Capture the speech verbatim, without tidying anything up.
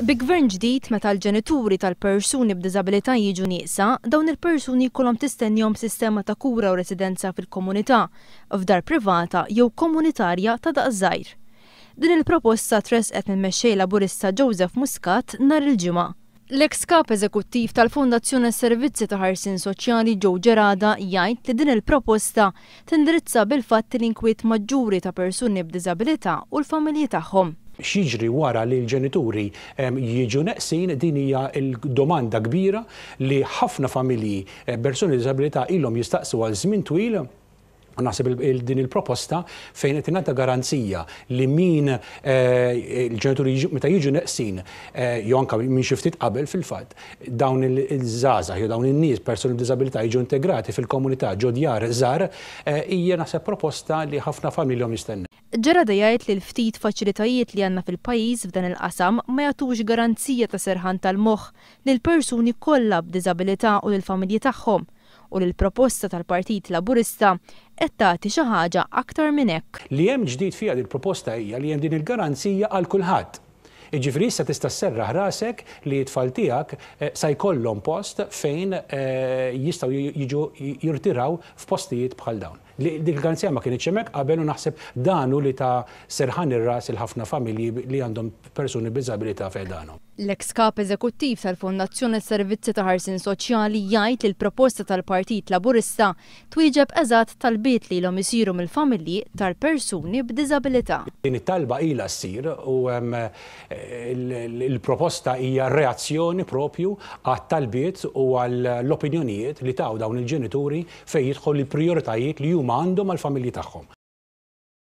Bi gvern ġdid meta l-ġenituri tal-persuni b'diżabilità jiġu nieqsa, dawn il-persuni jkollhom tistennihom sistema ta' kura u residenza fil-komunità, f'dar privata jew komunitarja ta' daqs żgħir. Din il-proposta tresqet mill-mexxej Laburista Joseph Muscat nhar il-ġimgħa. L-eks kap eżekuttiv tal-Fondazzjoni Servizzi ta' Ħarsien Soċjali Joe Gerada jgħid li din il-proposta tindirizza bil-fatt l-inkwiet maġġuri ta' persuni b'diżabilità u l-familji tagħhom. Xiġri wara li l-ġenituri jiġu neqsin, din hija l-domanda kbira li ħafna familji persuni b'diżabilità ilhom jistaqsu għal żmien twil. Naħseb din il-proposta fejn qed tingħata garanzija li min il-ġenituri meta jiġu neqsin jew anke min xi ftit qabel fil-fatt dawn il-żgħażagħ jew dawn in-nies persuni b'diżabilità jiġu integrati fil-komunità ġo djar żgħar hija naħseb proposta li ħafna familjhom jistennew. Gerada jgħid li l-ftit faċilitajiet li għandna fil-pajjiż f'dan il-qasam ma jagħtux garanzija ta' serħan tal-moħħ lil persuni kollha b'diżabilità u lill-familji tagħhom u li l-proposta tal-Partit Laburista qed tagħti xi ħaġa aktar minn hekk. Li hemm ġdid fiha din il-proposta hija li hemm din il-garanzija għal kulħadd. Jiġifieri issa tista' sserraħ rasek li t-tfal tiegħek se jkollhom post fejn jistgħu jiġu jirtiraw f'postijiet bħal dawn. Dik il-garanzija ma kienx hemmhekk qabel u naħseb danu li ta' serħan ir-ras il ħafna familji li għandhom persuni b'diżabilità f'danhom. L-eks kap eżekuttiv tal-Fondazzjoni Servizzi ta' Ħarsien Soċjali jgħid li l-proposta tal-Partit Laburista twieġeb eżatt talbiet li ilhom isiru mill-familji tal-persuni b'diżabilità. Din it-talba ilha ssir u il-proposta hija reazzjoni propju għat-talbiet u għall-opinjonijiet li taw dawn il-ġenituri fejn jidħol il-prijoritajiet li huma għandhom għall-familji tagħhom.